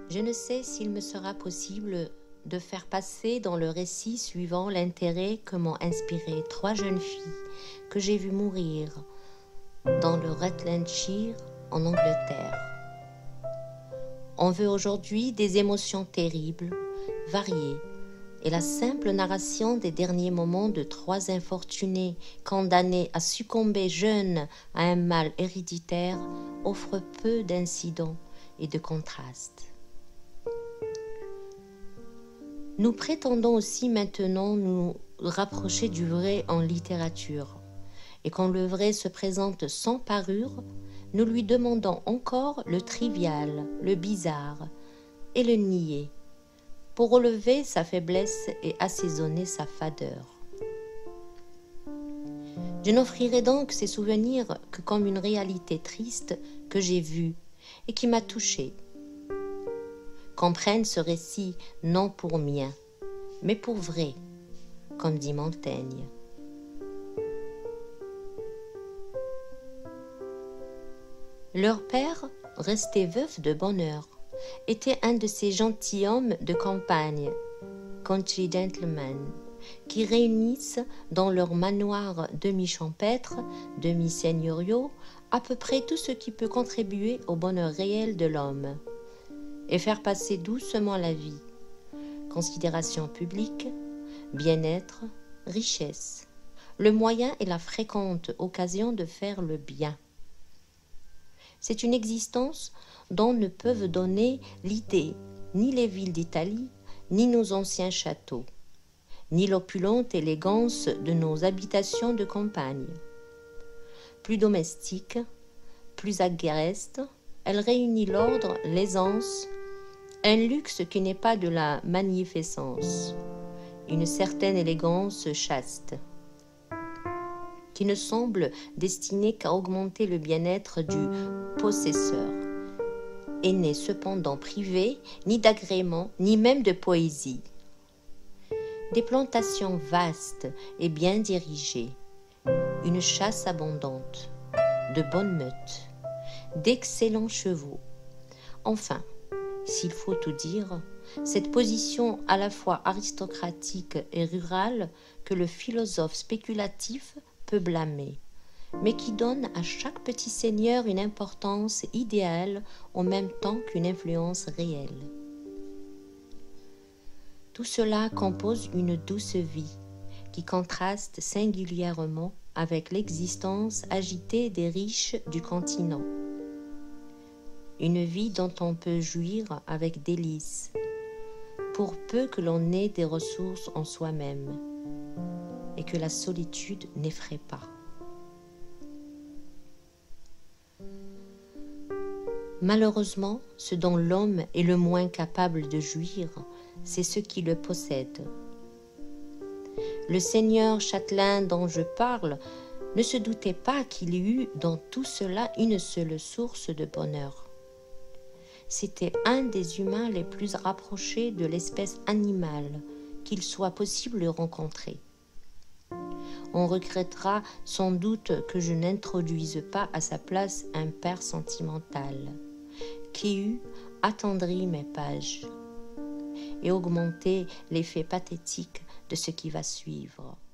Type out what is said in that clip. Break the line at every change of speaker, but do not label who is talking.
Je ne sais s'il me sera possible de faire passer dans le récit suivant l'intérêt que m'ont inspiré 3 jeunes filles que j'ai vues mourir dans le Rutlandshire en Angleterre. On veut aujourd'hui des émotions terribles, variées, et la simple narration des derniers moments de 3 infortunés condamnés à succomber jeunes à un mal héréditaire offre peu d'incidents et de contrastes. Nous prétendons aussi maintenant nous rapprocher du vrai en littérature, et quand le vrai se présente sans parure, nous lui demandons encore le trivial, le bizarre et le niais, pour relever sa faiblesse et assaisonner sa fadeur. Je n'offrirai donc ces souvenirs que comme une réalité triste que j'ai vue et qui m'a touchée. Comprenne ce récit non pour mien, mais pour vrai, comme dit Montaigne. Leur père, resté veuf de bonne heure, était un de ces gentilshommes de campagne, country gentlemen, qui réunissent dans leurs manoirs demi-champêtres, demi-seigneuriaux, à peu près tout ce qui peut contribuer au bonheur réel de l'homme, et faire passer doucement la vie. Considération publique, bien-être, richesse, le moyen et la fréquente occasion de faire le bien. C'est une existence dont ne peuvent donner l'idée ni les villes d'Italie, ni nos anciens châteaux, ni l'opulente élégance de nos habitations de campagne. Plus domestique, plus agreste, elle réunit l'ordre, l'aisance, un luxe qui n'est pas de la magnificence, une certaine élégance chaste, qui ne semble destinée qu'à augmenter le bien-être du possesseur, et n'est cependant privée ni d'agrément, ni même de poésie. Des plantations vastes et bien dirigées, une chasse abondante, de bonnes meutes, d'excellents chevaux. Enfin, s'il faut tout dire, cette position à la fois aristocratique et rurale que le philosophe spéculatif peut blâmer, mais qui donne à chaque petit seigneur une importance idéale en même temps qu'une influence réelle. Tout cela compose une douce vie qui contraste singulièrement avec l'existence agitée des riches du continent. Une vie dont on peut jouir avec délice, pour peu que l'on ait des ressources en soi-même et que la solitude n'effraie pas. Malheureusement, ce dont l'homme est le moins capable de jouir, c'est ce qui le possède. Le seigneur châtelain dont je parle ne se doutait pas qu'il y eût dans tout cela une seule source de bonheur. C'était un des humains les plus rapprochés de l'espèce animale qu'il soit possible de rencontrer. On regrettera sans doute que je n'introduise pas à sa place un père sentimental, qui eût attendri mes pages et augmenté l'effet pathétique de ce qui va suivre.